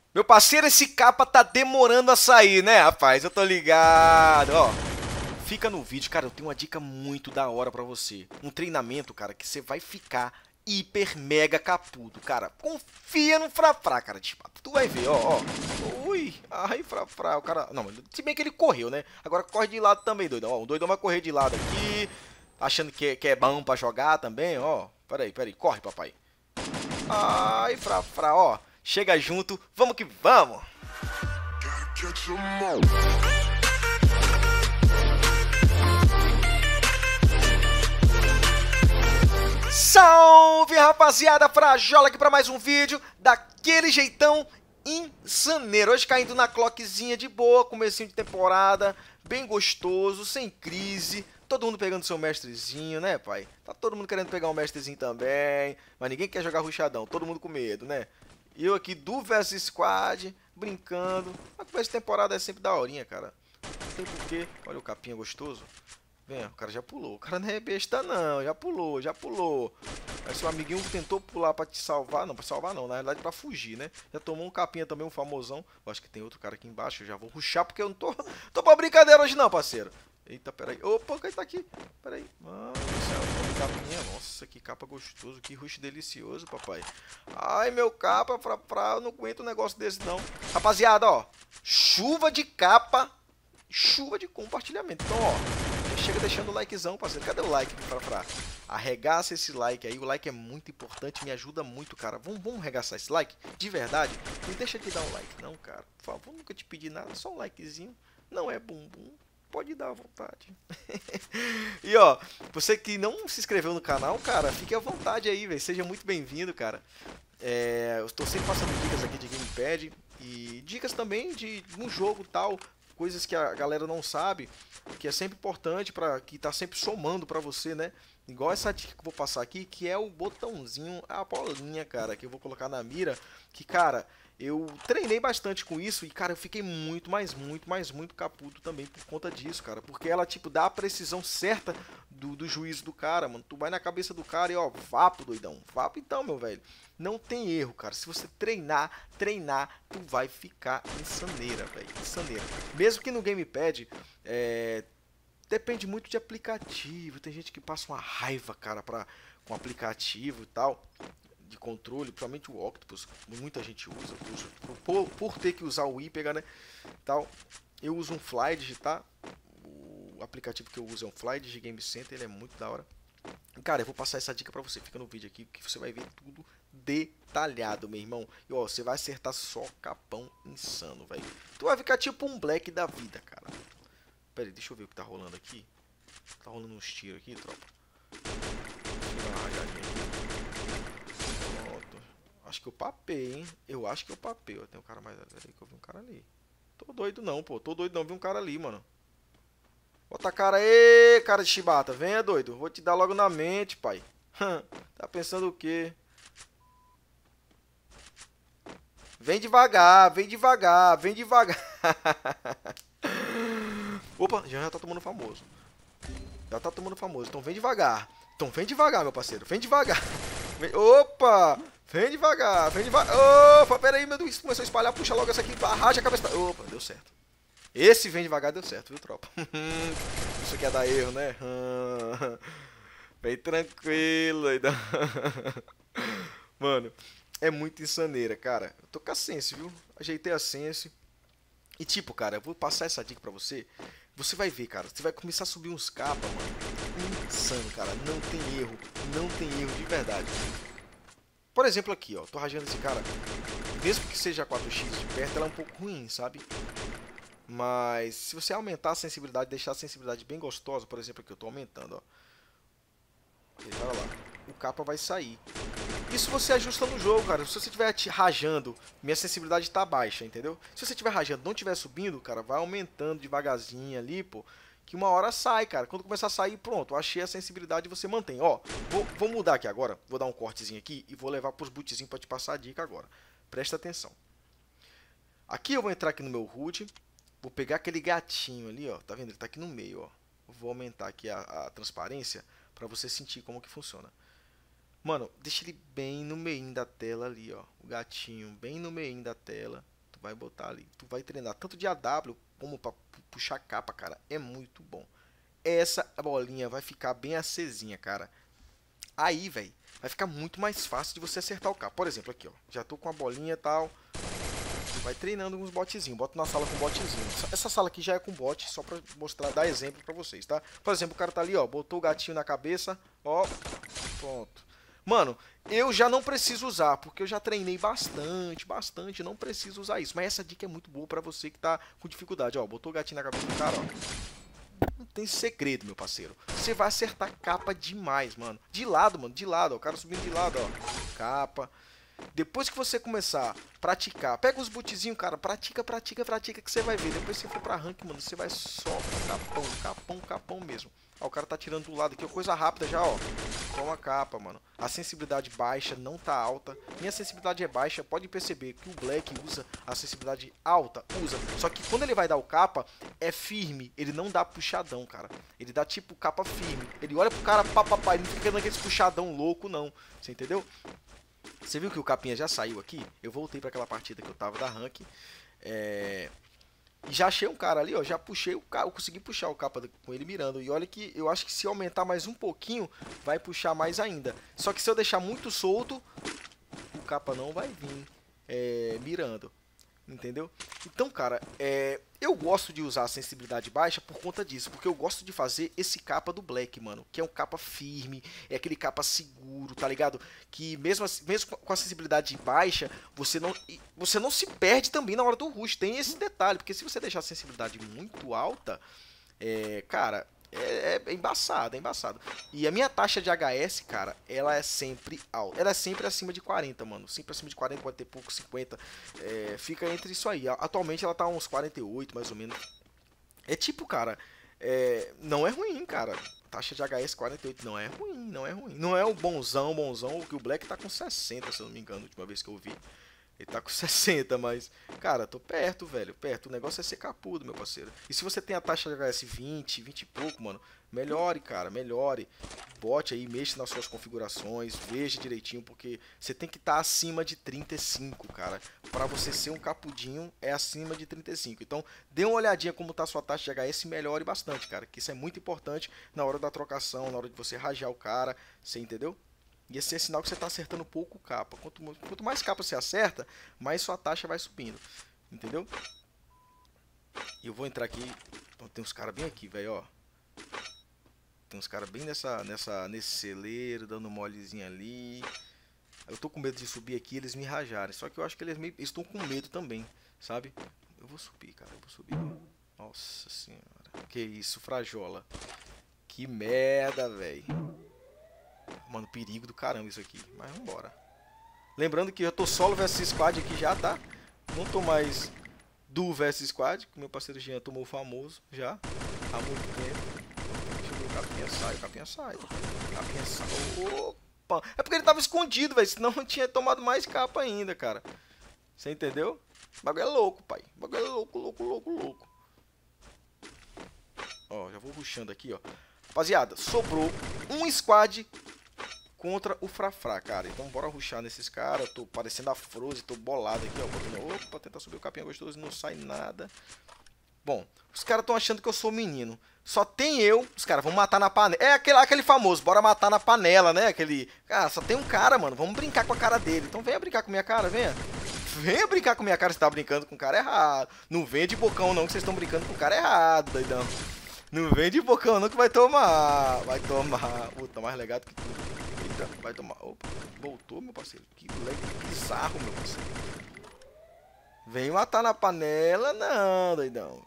Meu parceiro, esse capa tá demorando a sair, né, rapaz? Eu tô ligado, ó. Fica no vídeo, cara, eu tenho uma dica muito da hora pra você. Um treinamento, cara, que você vai ficar hiper mega capudo, cara. Confia no Frafra, cara, tipo, tu vai ver, ó, ó. Ui, ai, Frafra, o cara... Não, se bem que ele correu, né? Agora corre de lado também, doidão. Ó, o doidão vai correr de lado aqui, achando que é bom pra jogar também, ó. Peraí, corre, papai. Ai, Frafra, ó. Chega junto, vamos que vamos. Salve, rapaziada, Frajola aqui para mais um vídeo daquele jeitão insaneiro. Hoje caindo na clockzinha de boa, comecinho de temporada, bem gostoso, sem crise. Todo mundo pegando seu mestrezinho, né, pai? Tá todo mundo querendo pegar um mestrezinho também, mas ninguém quer jogar rushadão, todo mundo com medo, né? E eu aqui do vs Squad, brincando. A começo de temporada é sempre daorinha, cara. Não tem porquê. Olha o capinha gostoso. Vem, o cara já pulou. O cara não é besta não, já pulou, já pulou. Aí seu amiguinho tentou pular pra te salvar. Não, pra salvar não, na verdade pra fugir, né? Já tomou um capinha também, um famosão. Eu acho que tem outro cara aqui embaixo, eu já vou rushar porque eu não tô pra brincadeira hoje não, parceiro. Eita, peraí. Opa, quem tá aqui? Peraí. Mano do céu, capinha. Nossa, que capa gostoso, que rush delicioso, papai. Ai, meu capa, eu não aguento um negócio desse não. Rapaziada, ó. Chuva de capa, chuva de compartilhamento. Então, ó. Chega deixando o likezão, parceiro. Cadê o like pra arregaça esse like aí? O like é muito importante, me ajuda muito, cara. Vamos arregaçar esse like? De verdade? Não deixa de dar um like, não, cara. Por favor, nunca te pedi nada, só um likezinho. Não é bumbum. Pode dar à vontade. E ó, você que não se inscreveu no canal, cara, fique à vontade aí, velho. Seja muito bem-vindo, cara. Eu estou sempre passando dicas aqui de gamepad e dicas também de um jogo tal, coisas que a galera não sabe, que é sempre importante para que tá sempre somando para você, né? Igual essa dica que eu vou passar aqui, que é o botãozinho, a bolinha, cara, que eu vou colocar na mira, que cara, eu treinei bastante com isso e, cara, eu fiquei muito capudo também por conta disso, cara. Porque ela, tipo, dá a precisão certa do juízo do cara, mano. Tu vai na cabeça do cara e, ó, vapo, doidão. Vapo então, meu velho. Não tem erro, cara. Se você treinar, tu vai ficar insaneira, velho. Insaneira. Mesmo que no gamepad, depende muito de aplicativo. Tem gente que passa uma raiva, cara, com aplicativo e tal de controle, principalmente o Octopus, muita gente usa, por ter que usar o IPEGA, né, tal. Eu uso um Flydigi, tá? O aplicativo que eu uso é um Flydigi Game Center, ele é muito da hora. Cara, eu vou passar essa dica pra você, fica no vídeo aqui, que você vai ver tudo detalhado, meu irmão. E ó, você vai acertar só capão insano, velho. Tu vai ficar tipo um Black da vida, cara. Pera aí, deixa eu ver o que tá rolando aqui. Tá rolando uns tiros aqui, tropa. Deixa eu dar uma rajadinha aqui. Acho que eu papei, hein? Eu acho que eu papei. Ó, tem um cara mais. Peraí que eu vi um cara ali. Tô doido não, pô. Tô doido não. Vi um cara ali, mano. Bota a cara aí, cara de chibata. Venha, doido. Vou te dar logo na mente, pai. Tá pensando o quê? Vem devagar, vem devagar, vem devagar. Opa, já tá tomando famoso. Já tá tomando famoso. Então vem devagar. Então vem devagar, meu parceiro. Vem devagar. Vem... Opa! Vem devagar, vem devagar. Opa, pera aí, meu Deus. Começou a espalhar. Puxa logo essa aqui. Arraste a cabeça. Opa, deu certo. Esse vem devagar deu certo, viu, tropa? Isso aqui é dar erro, né? Bem tranquilo. Mano, é muito insaneira, cara. Eu tô com a Sense, viu? Ajeitei a Sense. E tipo, cara, eu vou passar essa dica pra você. Você vai ver, cara. Você vai começar a subir uns capas, mano. Insano, cara. Não tem erro. Não tem erro de verdade. Por exemplo aqui, ó. Tô rajando esse cara. Mesmo que seja 4x de perto, ela é um pouco ruim, sabe? Mas se você aumentar a sensibilidade, deixar a sensibilidade bem gostosa, por exemplo aqui, eu tô aumentando, ó. E olha lá. O capa vai sair. Isso você ajusta no jogo, cara. Se você estiver rajando, minha sensibilidade está baixa, entendeu? Se você estiver rajando, não estiver subindo, cara, vai aumentando devagarzinho ali, pô. Que uma hora sai, cara. Quando começar a sair, pronto. Achei a sensibilidade e você mantém. Ó, vou mudar aqui agora. Vou dar um cortezinho aqui e vou levar pros bootzinhos pra te passar a dica agora. Presta atenção. Aqui eu vou entrar aqui no meu HUD. Vou pegar aquele gatinho ali, ó. Tá vendo? Ele tá aqui no meio, ó. Vou aumentar aqui a transparência pra você sentir como que funciona. Mano, deixa ele bem no meio da tela ali, ó. O gatinho bem no meio da tela. tu vai botar ali. Tu vai treinar tanto de AW como pra puxar capa, cara. É muito bom. Essa bolinha vai ficar bem acesinha, cara. Aí, velho, vai ficar muito mais fácil de você acertar o capa. Por exemplo, aqui, ó. Já tô com a bolinha e tal. Vai treinando com os botzinhos. Bota na sala com botzinho. Essa sala aqui já é com bot, só pra mostrar, dar exemplo pra vocês, tá? Por exemplo, o cara tá ali, ó. Botou o gatinho na cabeça. Ó. Pronto. Mano, eu já não preciso usar, porque eu já treinei bastante. Não preciso usar isso. Mas essa dica é muito boa pra você que tá com dificuldade. Ó, botou o gatinho na cabeça do cara, ó. Não tem segredo, meu parceiro. Você vai acertar capa demais, mano. De lado, mano. De lado, ó. O cara subindo de lado, ó. Capa. Depois que você começar a praticar, pega os bootzinhos, cara, pratica, que você vai ver. Depois você for pra rank, mano, você vai só capão mesmo. Ó, o cara tá tirando do lado aqui, ó, coisa rápida já, ó. Toma capa, mano. A sensibilidade baixa, não tá alta. Minha sensibilidade é baixa, pode perceber que o Black usa a sensibilidade alta, usa. Só que quando ele vai dar o capa, é firme, ele não dá puxadão, cara. Ele dá tipo capa firme. Ele olha pro cara, papapá, ele não fica dando aquele puxadão louco, não. Você entendeu? Você viu que o capinha já saiu aqui? Eu voltei para aquela partida que eu tava da rank. E já achei um cara ali, ó. Já puxei o cara. Eu consegui puxar o capa com ele mirando. E olha que eu acho que se aumentar mais um pouquinho, vai puxar mais ainda. Só que se eu deixar muito solto, o capa não vai vir mirando. Entendeu? Então, cara, eu gosto de usar a sensibilidade baixa por conta disso, porque eu gosto de fazer esse capa do Black, mano, que é um capa firme, é aquele capa seguro, tá ligado? Que mesmo com a sensibilidade baixa, você não se perde também na hora do rush, tem esse detalhe, porque se você deixar a sensibilidade muito alta, cara, é embaçado, é embaçado. E a minha taxa de HS, cara, ela é sempre alta. Ela é sempre acima de 40, mano. Sempre acima de 40, pode ter pouco, 50. Fica entre isso aí. Atualmente ela tá uns 48, mais ou menos. É tipo, cara, não é ruim, cara. Taxa de HS 48 não é ruim, não é ruim. Não é o bonzão, que o Black tá com 60, se eu não me engano, a última vez que eu vi. Ele tá com 60, mas, cara, tô perto, velho, perto. O negócio é ser capudo, meu parceiro. E se você tem a taxa de HS 20 e pouco, mano, melhore, cara, melhore. Bote aí, mexa nas suas configurações, veja direitinho, porque você tem que estar acima de 35, cara. Pra você ser um capudinho, é acima de 35. Então, dê uma olhadinha como tá a sua taxa de HS e melhore bastante, cara. Que isso é muito importante na hora da trocação, na hora de você rajar o cara, você entendeu? E esse é sinal que você está acertando pouco capa. Quanto mais capa você acerta, mais sua taxa vai subindo. Entendeu? E eu vou entrar aqui. Tem uns caras bem aqui, velho, ó. Tem uns caras bem nesse celeiro, dando molezinha ali. Eu tô com medo de subir aqui e eles me rajarem. Só que eu acho que eles estão com medo também, sabe? Eu vou subir, cara. Eu vou subir. Nossa senhora. Que isso, frajola. Que merda, velho. Mano, perigo do caramba isso aqui. Mas vambora. Lembrando que eu tô solo versus squad aqui já, tá? Não tô mais duo versus squad, que meu parceiro Jean tomou o famoso já. Há muito tempo. Deixa eu ver, o capinha sai, o capinha sai. O capinha sai. Opa! É porque ele tava escondido, velho. Senão eu tinha tomado mais capa ainda, cara. Você entendeu? O bagulho é louco, pai. O bagulho é louco. Ó, já vou rushando aqui, ó. Rapaziada, sobrou um squad contra o Frafra, cara. Então bora rushar nesses caras. Eu tô parecendo a Frozen, tô bolado aqui, ó. Botando, opa, tentar subir o capinha gostoso e não sai nada. Bom, os caras estão achando que eu sou menino. Só tem eu. Os caras vão matar na panela. É aquele famoso, bora matar na panela, né? Aquele. Cara, só tem um cara, mano. Vamos brincar com a cara dele. Então venha brincar com minha cara, venha. Venha brincar com minha cara, você tá brincando com o cara errado. Não venha de bocão, não, que vocês estão brincando com o cara errado, doidão. Não vem de bocão, não, que vai tomar. Vai tomar. Puta, mais legado que tudo. Eita, vai tomar. Opa, voltou, meu parceiro. Que moleque bizarro, meu parceiro. Vem matar na panela, não, doidão.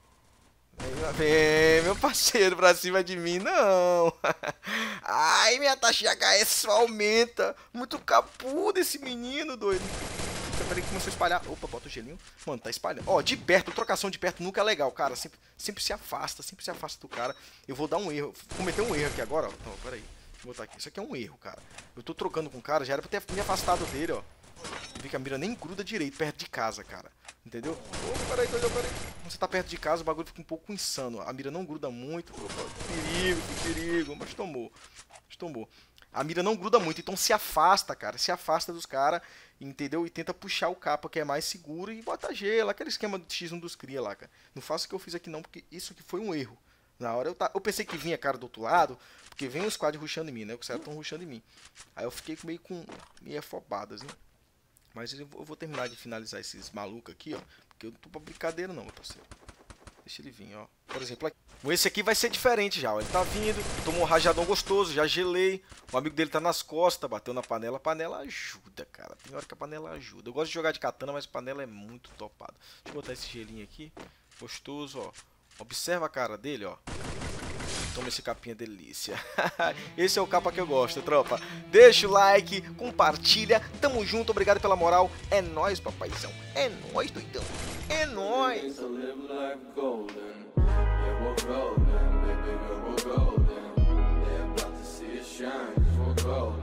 Vem, meu parceiro, pra cima de mim, não. Ai, minha taxa de HS só aumenta. Muito capudo esse menino, doido. Peraí que começou a espalhar. Opa, bota o gelinho. Mano, tá espalhando. Ó, de perto, trocação de perto nunca é legal, cara. Sempre se afasta do cara. Eu vou dar um erro. Vou cometer um erro aqui agora, ó. Não, peraí. Vou botar aqui. Isso aqui é um erro, cara. Eu tô trocando com o cara, já era pra ter me afastado dele, ó. Eu vi que a mira nem gruda direito perto de casa, cara. Entendeu? Ô, peraí. Quando você tá perto de casa, o bagulho fica um pouco insano. A mira não gruda muito. Opa, perigo. Mas tomou. A mira não gruda muito, então se afasta, cara. Se afasta dos caras. entendeu? E tenta puxar o capa que é mais seguro e bota gelo, aquele esquema do X1 dos cria lá, cara. Não faça o que eu fiz aqui não, porque isso aqui foi um erro. Na hora eu pensei que vinha cara do outro lado, porque vem um squad rushando em mim, né? Os caras estão rushando em mim. Aí eu fiquei meio afobadas, né? Mas eu vou terminar de finalizar esses malucos aqui, ó. Porque eu não tô pra brincadeira não, meu parceiro. Deixa ele vir, ó. Por exemplo, aqui. Esse aqui vai ser diferente já, ó. Ele tá vindo, tomou um rajadão gostoso, já gelei. O amigo dele tá nas costas, bateu na panela. A panela ajuda, cara. Tem hora que a panela ajuda. Eu gosto de jogar de katana, mas a panela é muito topado. Deixa eu botar esse gelinho aqui. Gostoso, ó. Observa a cara dele, ó. Toma esse capinha delícia. Esse é o capa que eu gosto, tropa. Deixa o like, compartilha. Tamo junto, obrigado pela moral. É nóis, papaizão. É nóis, doidão. É nóis. We're golden, baby girl, we're golden. They're about to see us shine, 'cause we're golden.